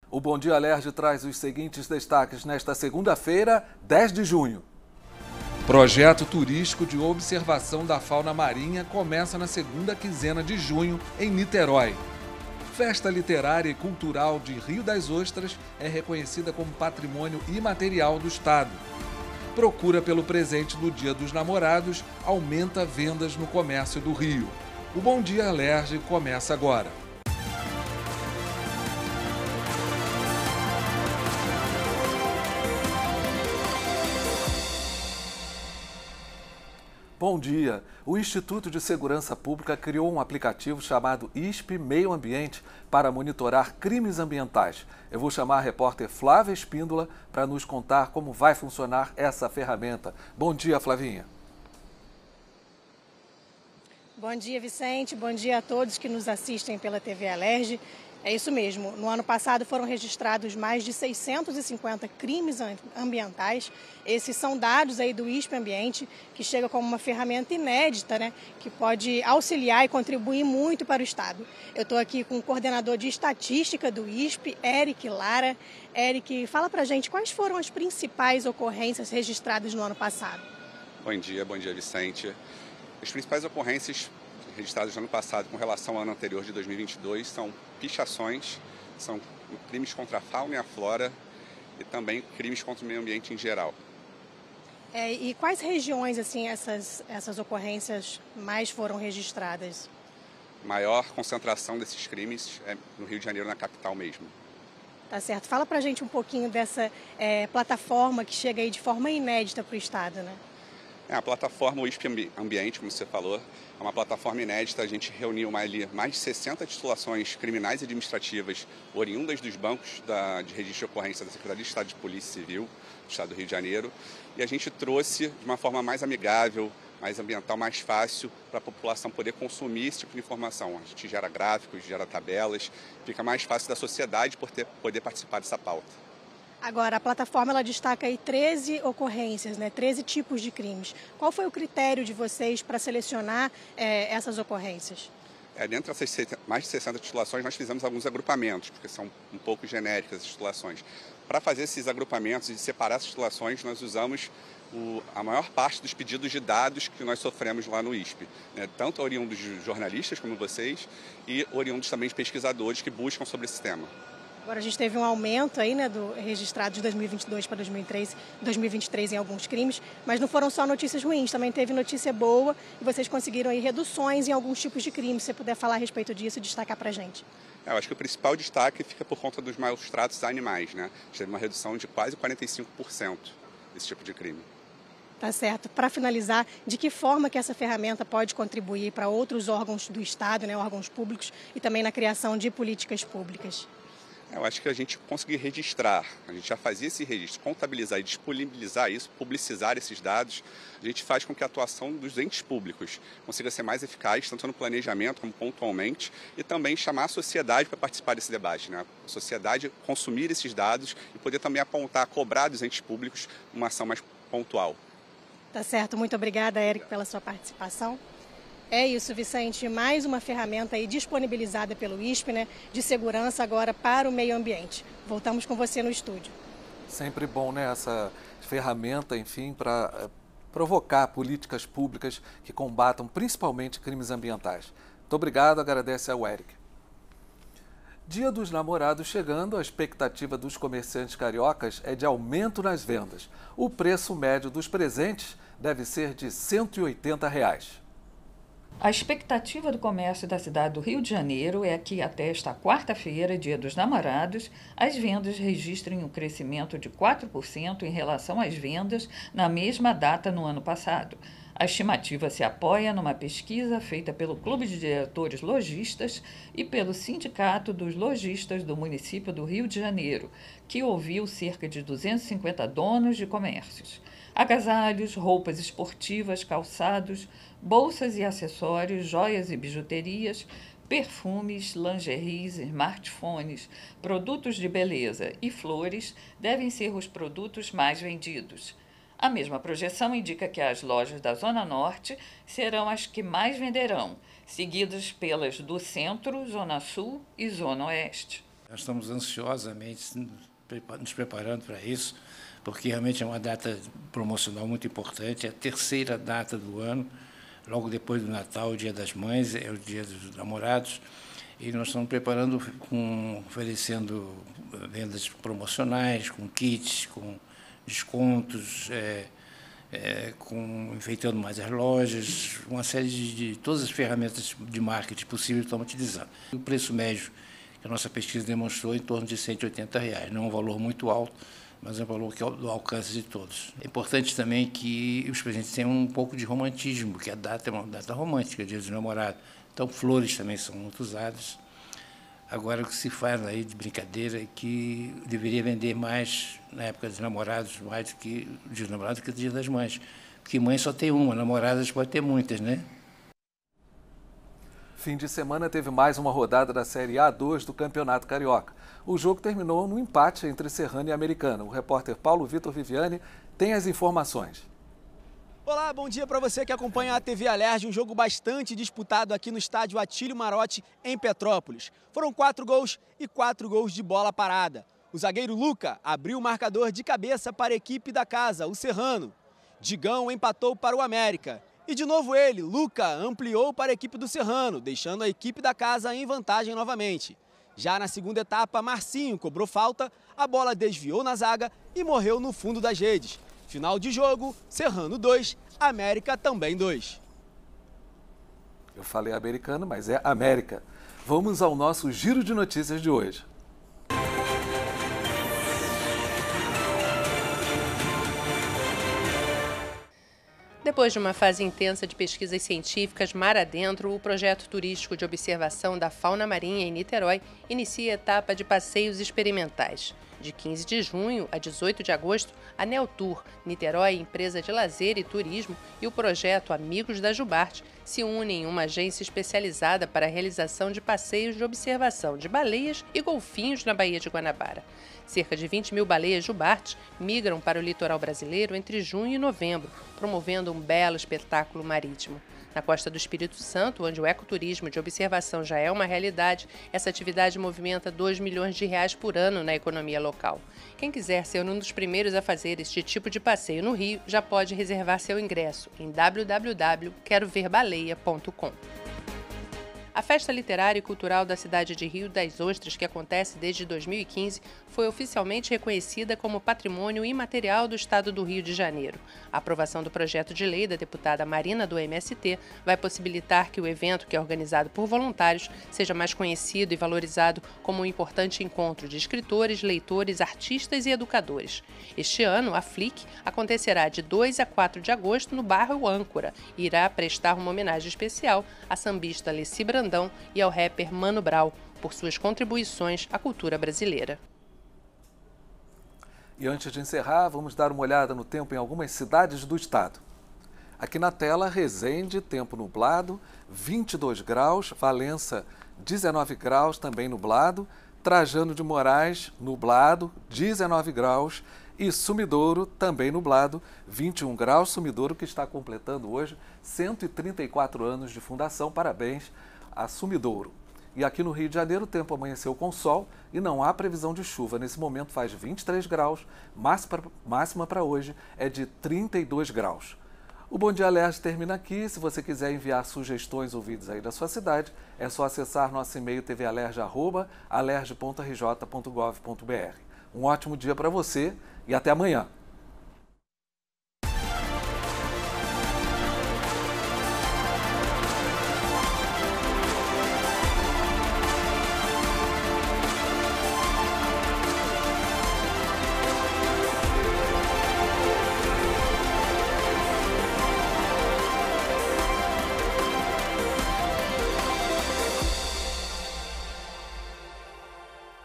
O Bom Dia Alerj traz os seguintes destaques nesta segunda-feira, 10 de junho. Projeto turístico de observação da fauna marinha começa na segunda quinzena de junho, em Niterói. Festa Literária e Cultural de Rio das Ostras é reconhecida como patrimônio imaterial do Estado. Procura pelo presente do Dia dos Namorados aumenta vendas no comércio do Rio. O Bom Dia Alerj começa agora. Bom dia! O Instituto de Segurança Pública criou um aplicativo chamado ISP Meio Ambiente para monitorar crimes ambientais. Eu vou chamar a repórter Flávia Espíndola para nos contar como vai funcionar essa ferramenta. Bom dia, Flavinha! Bom dia, Vicente. Bom dia a todos que nos assistem pela TV Alerj. É isso mesmo. No ano passado foram registrados mais de 650 crimes ambientais. Esses são dados aí do ISP Ambiente, que chega como uma ferramenta inédita, né, que pode auxiliar e contribuir muito para o Estado. Eu estou aqui com o coordenador de estatística do ISP, Eric Lara. Eric, fala pra gente quais foram as principais ocorrências registradas no ano passado. Bom dia, Vicente. As principais ocorrências registradas no ano passado com relação ao ano anterior de 2022 são pichações, são crimes contra a fauna e a flora e também crimes contra o meio ambiente em geral. E quais regiões assim essas ocorrências mais foram registradas? Maior concentração desses crimes é no Rio de Janeiro, na capital mesmo. Tá certo. Fala pra gente um pouquinho dessa plataforma que chega aí de forma inédita para o Estado, né? A plataforma ISP Ambiente, como você falou, é uma plataforma inédita. A gente reuniu mais de 60 titulações criminais e administrativas oriundas dos bancos de registro de ocorrência da Secretaria de Estado de Polícia Civil do Estado do Rio de Janeiro. E a gente trouxe de uma forma mais amigável, mais ambiental, mais fácil para a população poder consumir esse tipo de informação. A gente gera gráficos, gera tabelas, fica mais fácil da sociedade poder participar dessa pauta. Agora, a plataforma ela destaca aí 13 ocorrências, né? 13 tipos de crimes. Qual foi o critério de vocês para selecionar essas ocorrências? Dentro dessas mais de 60 titulações, nós fizemos alguns agrupamentos, porque são um pouco genéricas as titulações. Para fazer esses agrupamentos e separar essas titulações, nós usamos a maior parte dos pedidos de dados que nós sofremos lá no ISP, né? Tanto oriundos de jornalistas como vocês e oriundos também de pesquisadores que buscam sobre esse tema. Agora a gente teve um aumento aí, né, do registrado de 2022 para 2023 em alguns crimes, mas não foram só notícias ruins, também teve notícia boa e vocês conseguiram aí reduções em alguns tipos de crimes. Se você puder falar a respeito disso e destacar para a gente. Eu acho que o principal destaque fica por conta dos maus tratos a animais, né? A gente teve uma redução de quase 45% desse tipo de crime. Tá certo. Para finalizar, de que forma que essa ferramenta pode contribuir para outros órgãos do Estado, né, órgãos públicos e também na criação de políticas públicas? Eu acho que a gente conseguir registrar, a gente já fazia esse registro, contabilizar e disponibilizar isso, publicizar esses dados, a gente faz com que a atuação dos entes públicos consiga ser mais eficaz, tanto no planejamento como pontualmente, e também chamar a sociedade para participar desse debate, né? A sociedade consumir esses dados e poder também apontar, cobrar dos entes públicos uma ação mais pontual. Tá certo. Muito obrigada, Eric, pela sua participação. É isso, Vicente, mais uma ferramenta aí disponibilizada pelo ISP, né, de segurança agora para o meio ambiente. Voltamos com você no estúdio. Sempre bom, né, essa ferramenta, enfim, para provocar políticas públicas que combatam principalmente crimes ambientais. Muito obrigado, agradece ao Eric. Dia dos Namorados chegando, a expectativa dos comerciantes cariocas é de aumento nas vendas. O preço médio dos presentes deve ser de R$ 180. A expectativa do comércio da cidade do Rio de Janeiro é que até esta quarta-feira, Dia dos Namorados, as vendas registrem um crescimento de 4% em relação às vendas na mesma data no ano passado. A estimativa se apoia numa pesquisa feita pelo Clube de Diretores Lojistas e pelo Sindicato dos Lojistas do município do Rio de Janeiro, que ouviu cerca de 250 donos de comércios. Agasalhos, roupas esportivas, calçados, bolsas e acessórios, joias e bijuterias, perfumes, lingeries, smartphones, produtos de beleza e flores devem ser os produtos mais vendidos. A mesma projeção indica que as lojas da Zona Norte serão as que mais venderão, seguidas pelas do Centro, Zona Sul e Zona Oeste. Nós estamos ansiosamente nos preparando para isso, porque realmente é uma data promocional muito importante, é a terceira data do ano, logo depois do Natal, o Dia das Mães, é o Dia dos Namorados, e nós estamos preparando, oferecendo vendas promocionais, com kits, com descontos, enfeitando mais as lojas, uma série de todas as ferramentas de marketing possíveis estamos utilizando. O preço médio que a nossa pesquisa demonstrou em torno de R$ 180, não é um valor muito alto, mas é um valor que é do alcance de todos. É importante também que os presentes tenham um pouco de romantismo, porque a data é uma data romântica, Dia dos Namorados. Então, flores também são muito usadas. Agora, o que se faz aí de brincadeira é que deveria vender mais na época dos namorados, mais do que o Dia dos Namorados, que o Dia das Mães. Porque mãe só tem uma, namoradas pode ter muitas, né? Fim de semana teve mais uma rodada da Série A2 do Campeonato Carioca. O jogo terminou no empate entre Serrano e Americana. O repórter Paulo Vitor Viviani tem as informações. Olá, bom dia para você que acompanha a TV Alerj, um jogo bastante disputado aqui no estádio Atílio Marotti, em Petrópolis. Foram 4 gols e 4 gols de bola parada. O zagueiro Luca abriu o marcador de cabeça para a equipe da casa, o Serrano. Digão empatou para o América. E de novo ele, Luca, ampliou para a equipe do Serrano, deixando a equipe da casa em vantagem novamente. Já na segunda etapa, Marcinho cobrou falta, a bola desviou na zaga e morreu no fundo das redes. Final de jogo, Serrano 2, América também 2. Eu falei americano, mas é América. Vamos ao nosso giro de notícias de hoje. Depois de uma fase intensa de pesquisas científicas mar adentro, o projeto turístico de observação da fauna marinha em Niterói inicia a etapa de passeios experimentais. De 15 de junho a 18 de agosto, a Neotour, Niterói, empresa de lazer e turismo, e o projeto Amigos da Jubarte se unem em uma agência especializada para a realização de passeios de observação de baleias e golfinhos na Baía de Guanabara. Cerca de 20 mil baleias jubartes migram para o litoral brasileiro entre junho e novembro, promovendo um belo espetáculo marítimo. Na costa do Espírito Santo, onde o ecoturismo de observação já é uma realidade, essa atividade movimenta R$2 milhões por ano na economia local. Quem quiser ser um dos primeiros a fazer este tipo de passeio no Rio, já pode reservar seu ingresso em www.queroverbaleia.com. A Festa Literária e Cultural da cidade de Rio das Ostras, que acontece desde 2015, foi oficialmente reconhecida como Patrimônio Imaterial do Estado do Rio de Janeiro. A aprovação do projeto de lei da deputada Marina do MST vai possibilitar que o evento, que é organizado por voluntários, seja mais conhecido e valorizado como um importante encontro de escritores, leitores, artistas e educadores. Este ano, a FLIC acontecerá de 2 a 4 de agosto no bairro Âncora e irá prestar uma homenagem especial à sambista Leci Brandão e ao rapper Mano Brown por suas contribuições à cultura brasileira. E antes de encerrar, vamos dar uma olhada no tempo em algumas cidades do estado. Aqui na tela, Resende, tempo nublado, 22 graus, Valença, 19 graus, também nublado, Trajano de Moraes, nublado, 19 graus, e Sumidouro, também nublado, 21 graus, Sumidouro que está completando hoje 134 anos de fundação, parabéns a Sumidouro. E aqui no Rio de Janeiro o tempo amanheceu com sol e não há previsão de chuva. Nesse momento faz 23 graus, máxima para hoje é de 32 graus. O Bom Dia Alerj termina aqui. Se você quiser enviar sugestões ou vídeos aí da sua cidade, é só acessar nosso e-mail tvalerj@alerj.rj.gov.br. Um ótimo dia para você e até amanhã.